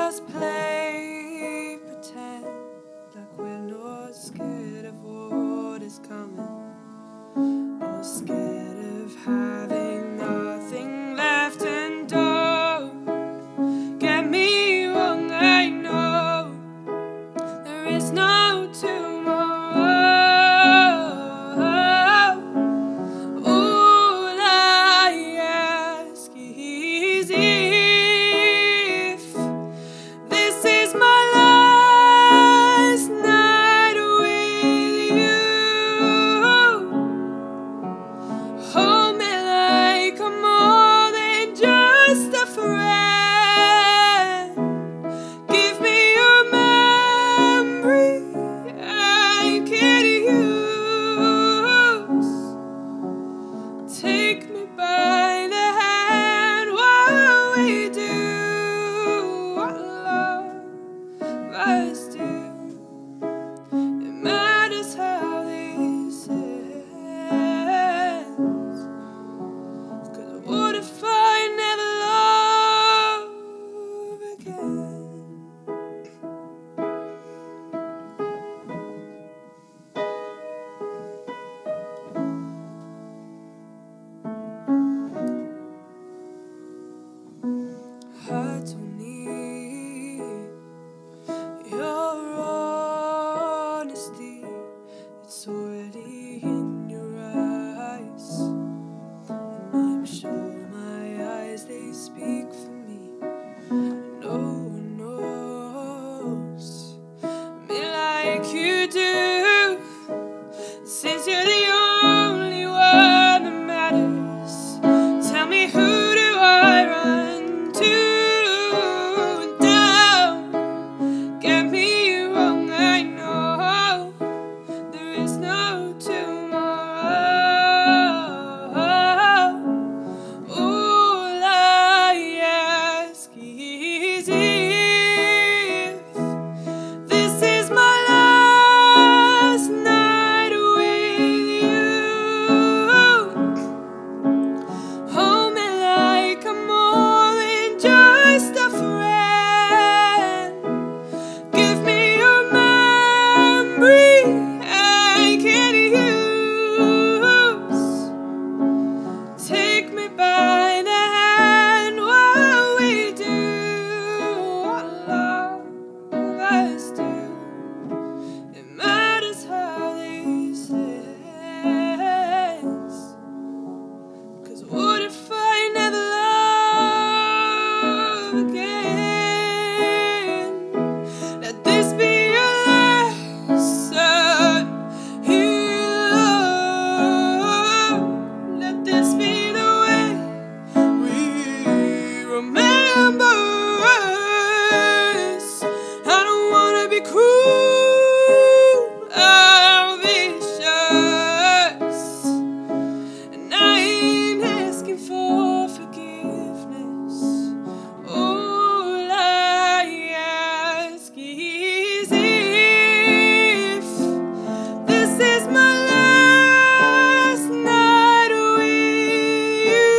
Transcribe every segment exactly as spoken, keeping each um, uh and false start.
just play pretend like we're not scared of what is coming, or scared of having nothing left. And don't get me wrong, I know there is no tomorrow. All I ask is if this is my last night with you, hold me like I'm more than just a friend. Give me your memory I can use. Take me by the hand while we do what love us do. It matters how this ends, 'cause what if I never love again? I don't need your honesty, it's already in your eyes, and I'm sure my eyes, they speak for me. No one knows me like you do, since you're the only one that matters. Tell me, who do I run to? And don't get me wrong, I know there is no tomorrow. All I ask is if this is my last night with you, hold me like I'm more than just a friend. Give me your memory I can use. Take me by the hand while we do what love us do. It matters how this ends, 'cause what if I never love again? Let this be a lesson in love. Let this be the way we remember us. I don't wanna be cruel or vicious, and I ain't asking for forgiveness. All I ask is if this is my last night with you,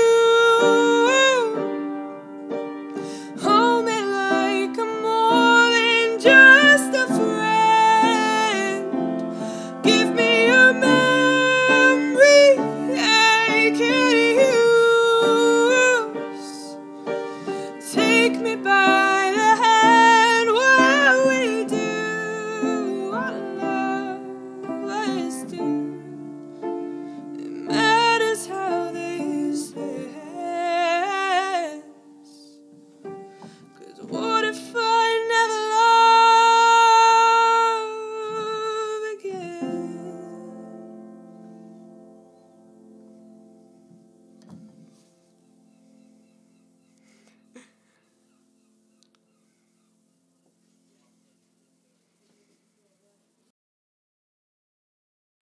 hold me like I'm more than just a friend. Give me your memory I can use. Take me by